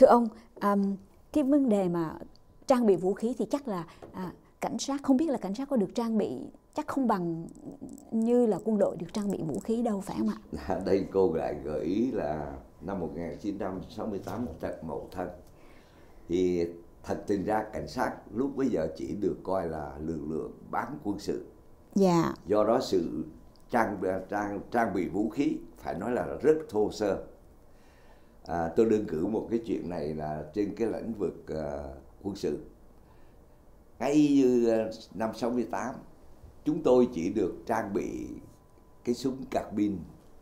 Thưa ông, cái vấn đề mà trang bị vũ khí thì chắc là cảnh sát, không biết là cảnh sát có được trang bị, chắc không bằng như là quân đội được trang bị vũ khí đâu, phải không ạ? Đây cô lại gợi ý là năm 1968 Mậu Thân. Thì thật tình ra cảnh sát lúc bấy giờ chỉ được coi là lực lượng bán quân sự. Dạ. Do đó sự trang bị vũ khí phải nói là rất thô sơ. Tôi đơn cử một cái chuyện này là trên cái lĩnh vực quân sự. Ngay như năm 68, chúng tôi chỉ được trang bị cái súng carbine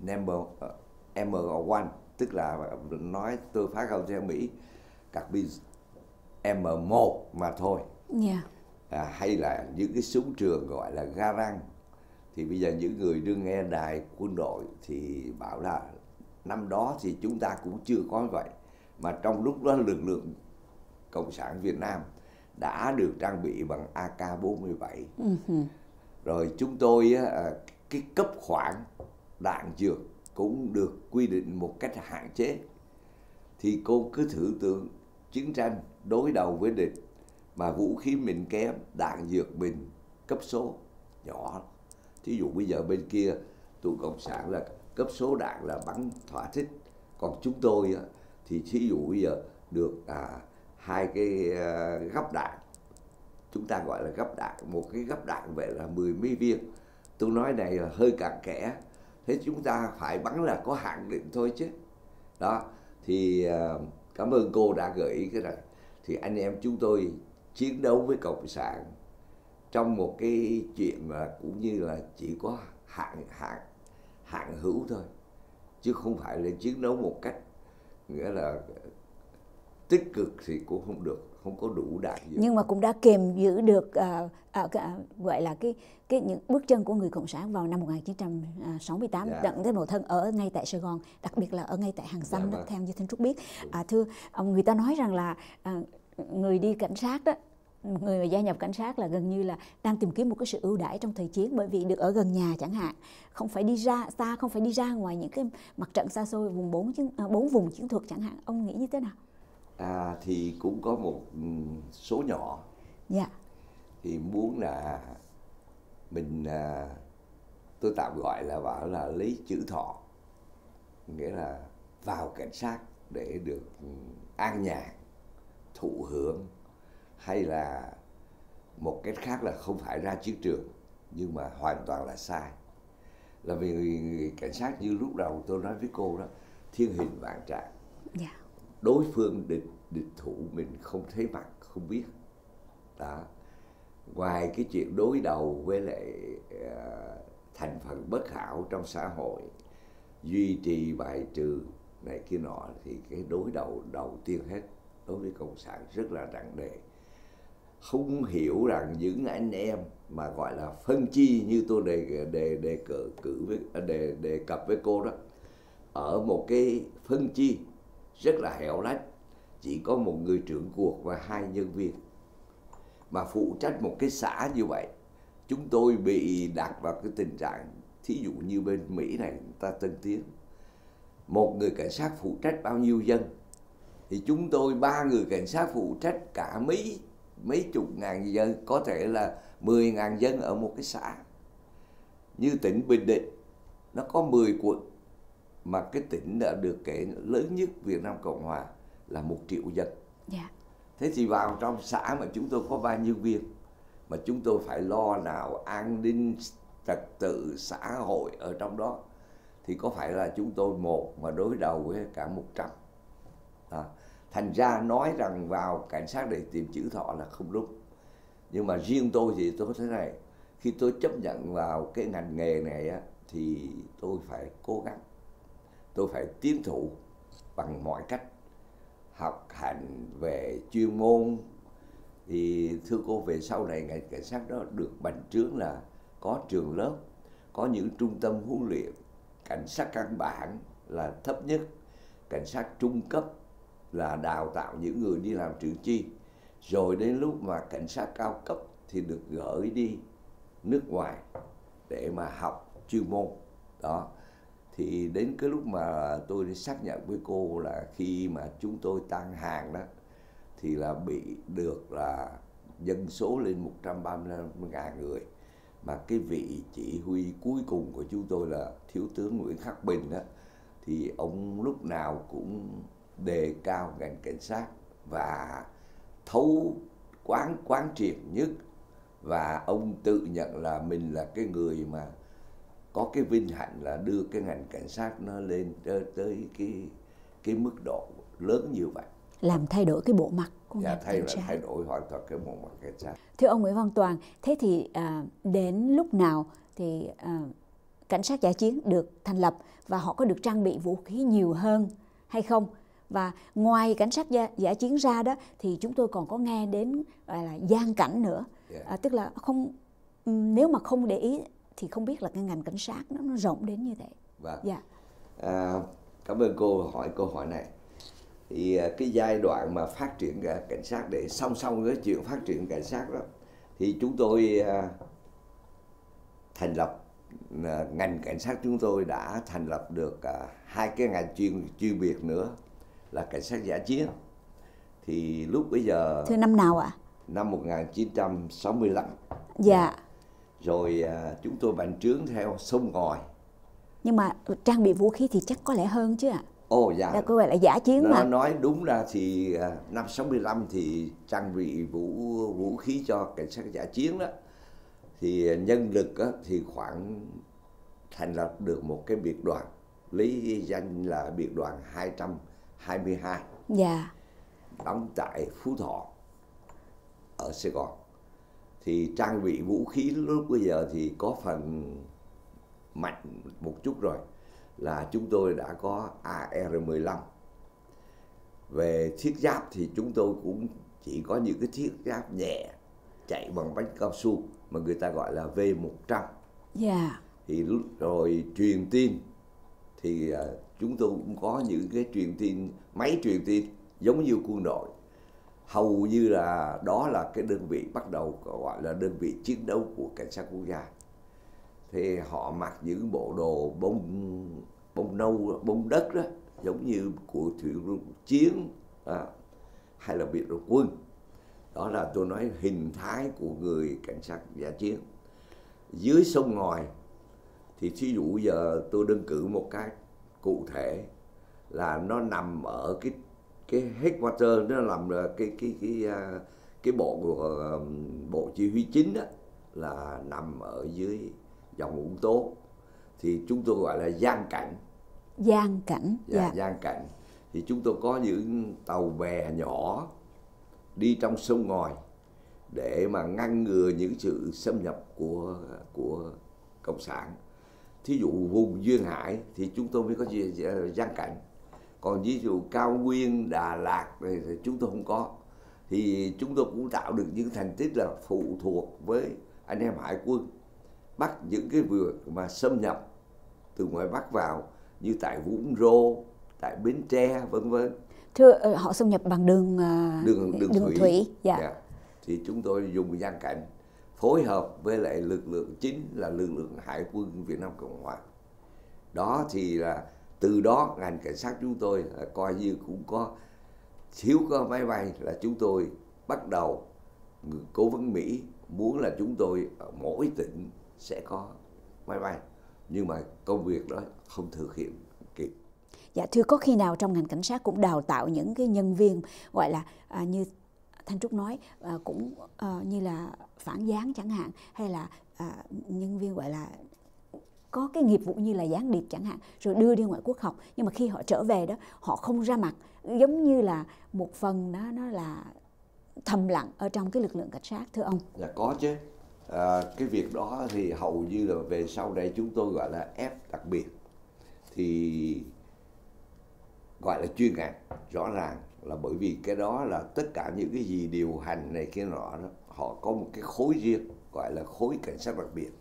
M1, tức là nói tôi phá không theo Mỹ, carbine M1 mà thôi. Yeah. Hay là những cái súng trường gọi là Garand. Thì bây giờ những người đương nghe đài quân đội thì bảo là năm đó thì chúng ta cũng chưa có vậy, mà trong lúc đó lực lượng Cộng sản Việt Nam đã được trang bị bằng AK-47. Rồi chúng tôi cái cấp khoản đạn dược cũng được quy định một cách hạn chế. Thì cô cứ thử tưởng chiến tranh đối đầu với địch mà vũ khí mình kém, đạn dược mình cấp số nhỏ. Thí dụ bây giờ bên kia tụi Cộng sản là cấp số đạn là bắn thỏa thích, còn chúng tôi thì thí dụ bây giờ được hai cái gắp đạn, chúng ta gọi là gắp đạn, một cái gắp đạn vậy là 10 mấy viên. Tôi nói này là hơi cặn kẽ, thế chúng ta phải bắn là có hạn định thôi chứ. Đó, thì cảm ơn cô đã gợi ý cái này. Thì anh em chúng tôi chiến đấu với Cộng sản trong một cái chuyện mà cũng như là chỉ có hạn hữu thôi, chứ không phải là chiến đấu một cách nghĩa là tích cực thì cũng không được, không có đủ đạn dược. Nhưng mà cũng đã kềm giữ được gọi là cái những bước chân của người Cộng sản vào năm 1968 đặng tới Mậu Thân ở ngay tại Sài Gòn, đặc biệt là ở ngay tại Hàng Xanh đó, theo như Thanh Trúc biết. Thưa ông, người ta nói rằng là người đi cảnh sát đó, người mà gia nhập cảnh sát là gần như là đang tìm kiếm một cái sự ưu đãi trong thời chiến, bởi vì được ở gần nhà chẳng hạn, không phải đi ra xa, không phải đi ra ngoài những cái mặt trận xa xôi, vùng 4 vùng chiến thuật chẳng hạn. Ông nghĩ như thế nào? Thì cũng có một số nhỏ. Dạ. Thì muốn là mình tôi tạm gọi là bảo là lấy chữ thọ, nghĩa là vào cảnh sát để được an nhàn, thụ hưởng, hay là một cách khác là không phải ra chiến trường, nhưng mà hoàn toàn là sai. Là vì người cảnh sát như lúc đầu tôi nói với cô đó, thiên hình vạn trạng. Yeah. Đối phương địch thủ mình không thấy mặt, không biết. Đó. Ngoài cái chuyện đối đầu với lại thành phần bất hảo trong xã hội, duy trì bài trừ này kia nọ, thì cái đối đầu đầu tiên hết đối với Cộng sản rất là nặng nề. Không hiểu rằng những anh em mà gọi là phân chi như tôi đề cập với cô đó, ở một cái phân chi rất là hẻo lánh, chỉ có một người trưởng cuộc và 2 nhân viên mà phụ trách một cái xã như vậy. Chúng tôi bị đặt vào cái tình trạng, thí dụ như bên Mỹ này, người ta tân tiến, một người cảnh sát phụ trách bao nhiêu dân, thì chúng tôi 3 người cảnh sát phụ trách cả mấy chục ngàn dân, có thể là 10.000 dân ở một cái xã. Như tỉnh Bình Định, nó có 10 quận, mà cái tỉnh đã được kể lớn nhất Việt Nam Cộng Hòa là 1 triệu dân. Yeah. Thế thì vào trong xã mà chúng tôi có 3 nhân viên, mà chúng tôi phải lo nào an ninh trật tự xã hội ở trong đó, thì có phải là chúng tôi một mà đối đầu với cả 100. Thành ra nói rằng vào cảnh sát để tìm chữ thọ là không đúng. Nhưng mà riêng tôi thì tôi thế này, khi tôi chấp nhận vào cái ngành nghề này á, thì tôi phải cố gắng, tôi phải tiến thủ bằng mọi cách, học hành về chuyên môn. Thì thưa cô, về sau này ngành cảnh sát đó được bành trướng là có trường lớp, có những trung tâm huấn luyện. Cảnh sát căn bản là thấp nhất, cảnh sát trung cấp là đào tạo những người đi làm trưởng chi, rồi đến lúc mà cảnh sát cao cấp thì được gửi đi nước ngoài để mà học chuyên môn. Đó, Thì đến cái lúc mà tôi đi xác nhận với cô là khi mà chúng tôi tăng hàng đó thì là bị được là dân số lên 135.000 người, mà cái vị chỉ huy cuối cùng của chúng tôi là Thiếu tướng Nguyễn Khắc Bình đó, thì ông lúc nào cũng đề cao ngành cảnh sát và thấu quán triệt nhất, và ông tự nhận là mình là cái người mà có cái vinh hạnh là đưa cái ngành cảnh sát nó lên tới cái mức độ lớn như vậy, làm thay đổi cái bộ mặt của ngành cảnh sát, thay đổi hoàn toàn cái bộ mặt cảnh sát. Thưa ông Nguyễn Văn Toàn, thế thì đến lúc nào thì cảnh sát dã chiến được thành lập và họ có được trang bị vũ khí nhiều hơn hay không? Và ngoài cảnh sát dã chiến ra đó thì chúng tôi còn có nghe đến gọi là gian cảnh nữa, tức là không, nếu mà không để ý thì không biết là cái ngành cảnh sát nó rộng đến như thế. Vâng. Cảm ơn cô hỏi câu hỏi này. Thì cái giai đoạn mà phát triển cảnh sát, để song song với chuyện phát triển cảnh sát đó, thì chúng tôi thành lập ngành cảnh sát, chúng tôi đã thành lập được hai cái ngành chuyên biệt nữa là cảnh sát dã chiến. Thì lúc bấy giờ... Thưa năm nào ạ? Năm 1965. Dạ. Rồi chúng tôi bành trướng theo sông ngòi. Nhưng mà trang bị vũ khí thì chắc có lẽ hơn chứ ạ? Ồ dạ. Đã có gọi là dã chiến mà. Nói đúng ra thì năm 65 thì trang bị vũ khí cho cảnh sát dã chiến đó. Thì nhân lực đó, thì khoảng thành lập được một cái biệt đoàn, lấy danh là biệt đoàn 222. Dạ. Đóng tại Phú Thọ ở Sài Gòn. Thì trang bị vũ khí lúc bây giờ thì có phần mạnh một chút rồi, là chúng tôi đã có AR-15. Về thiết giáp thì chúng tôi cũng chỉ có những cái thiết giáp nhẹ chạy bằng bánh cao su mà người ta gọi là V100. Yeah. Thì rồi truyền tin thì chúng tôi cũng có những cái truyền tin, máy truyền tin giống như quân đội. Hầu như là đó là cái đơn vị bắt đầu gọi là đơn vị chiến đấu của cảnh sát quốc gia. Thì họ mặc những bộ đồ bông nâu, bông đất đó, giống như của thuyền chiến hay là biệt đội quân. Đó là tôi nói hình thái của người cảnh sát dã chiến. Dưới sông ngòi thì thí dụ giờ tôi đơn cử một cái cụ thể là nó nằm ở cái headquarter, nó nằm là cái bộ chỉ huy chính đó, là nằm ở dưới dòng Vũng Tố, thì chúng tôi gọi là gian cảnh. Gian cảnh. Dạ, gian cảnh. Thì chúng tôi có những tàu bè nhỏ đi trong sông ngòi để mà ngăn ngừa những sự xâm nhập của cộng sản. Thí dụ vùng duyên hải thì chúng tôi mới có gian cảnh. Còn ví dụ cao nguyên, Đà Lạt thì chúng tôi không có. Thì chúng tôi cũng tạo được những thành tích là phụ thuộc với anh em hải quân, bắt những cái việc mà xâm nhập từ ngoài Bắc vào, như tại Vũng Rô, tại Bến Tre, vân vân. Thưa, họ xâm nhập bằng đường thủy. Dạ. Yeah. Thì chúng tôi dùng gian cảnh phối hợp với lại lực lượng chính là lực lượng Hải quân Việt Nam Cộng Hòa. Đó thì là từ đó ngành cảnh sát chúng tôi coi như cũng có thiếu có máy bay, là chúng tôi bắt đầu cố vấn Mỹ muốn là chúng tôi ở mỗi tỉnh sẽ có máy bay, nhưng mà công việc đó không thực hiện kịp. Dạ thưa, có khi nào trong ngành cảnh sát cũng đào tạo những cái nhân viên gọi là như Thanh Trúc nói, cũng như là phản gián chẳng hạn, hay là nhân viên gọi là có cái nghiệp vụ như là gián điệp chẳng hạn, rồi đưa đi ngoại quốc học, nhưng mà khi họ trở về đó họ không ra mặt, giống như là một phần đó nó là thầm lặng ở trong cái lực lượng cảnh sát, thưa ông? Dạ có chứ. Cái việc đó thì hầu như là về sau đây chúng tôi gọi là F đặc biệt, thì gọi là chuyên ngành, rõ ràng là bởi vì cái đó là tất cả những cái gì điều hành này kia nọ đó, họ có một cái khối riêng gọi là khối cảnh sát đặc biệt.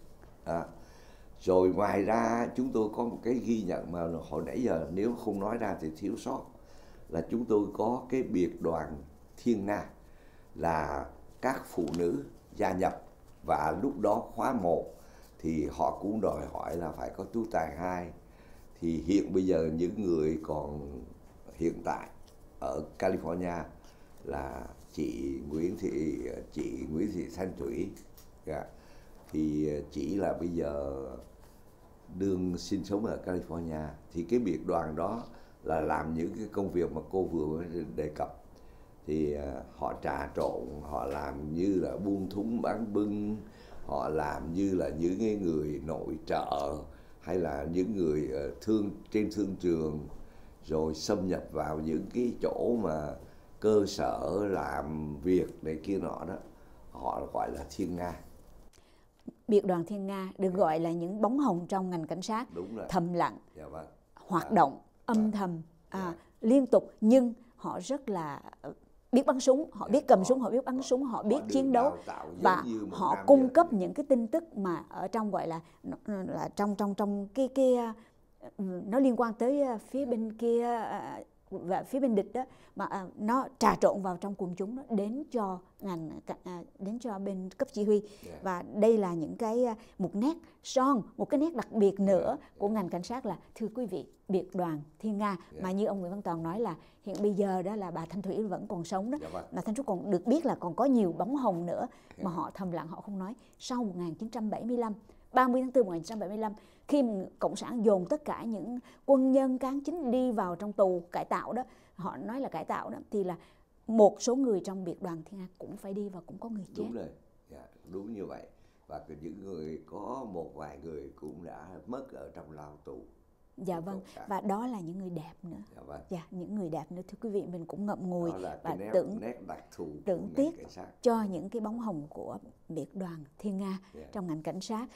Rồi ngoài ra chúng tôi có một cái ghi nhận mà hồi nãy giờ nếu không nói ra thì thiếu sót, là chúng tôi có cái biệt đoàn Thiên Nga, là các phụ nữ gia nhập, và lúc đó khóa 1 thì họ cũng đòi hỏi là phải có tú tài 2. Thì hiện bây giờ những người còn hiện tại ở California là chị Nguyễn Thị Thanh Thủy. Thì chị là bây giờ đương sinh sống ở California. Thì cái biệt đoàn đó là làm những cái công việc mà cô vừa đề cập. Thì họ trà trộn, họ làm như là buôn thúng bán bưng, họ làm như là những cái người nội trợ, hay là những người trên thương trường, rồi xâm nhập vào những cái chỗ mà cơ sở làm việc này kia nọ đó, họ gọi là Thiên Nga. Biệt đoàn Thiên Nga được gọi là những bóng hồng trong ngành cảnh sát, thầm lặng, hoạt động âm thầm, liên tục, nhưng họ rất là biết bắn súng, họ biết cầm súng, họ biết bắn súng, họ biết chiến đấu, và họ cung cấp những cái tin tức mà ở trong gọi là trong cái nó liên quan tới phía bên kia và phía bên địch đó, mà nó trà trộn vào trong quần chúng đó, đến cho bên cấp chỉ huy. Và đây là những cái một cái nét đặc biệt nữa của ngành cảnh sát là, thưa quý vị, biệt đoàn Thiên Nga. Mà như ông Nguyễn Văn Toàn nói là hiện bây giờ đó là bà Thanh Thủy vẫn còn sống đó, mà Thanh Trúc còn được biết là còn có nhiều bóng hồng nữa mà họ thầm lặng, họ không nói. Sau 1975, 30 tháng 4 1975, khi Cộng sản dồn tất cả những quân nhân cán chính đi vào trong tù cải tạo đó, họ nói là cải tạo đó, thì là một số người trong biệt đoàn Thiên Nga cũng phải đi và cũng có người chết. Đúng rồi, đúng như vậy. Và những người, có một vài người cũng đã mất ở trong lao tù. Dạ vâng, và đó là những người đẹp nữa. Dạ vâng. Những người đẹp nữa, thưa quý vị, mình cũng ngậm ngùi và nét đặc thù tưởng tiếc cho những cái bóng hồng của biệt đoàn Thiên Nga trong ngành cảnh sát.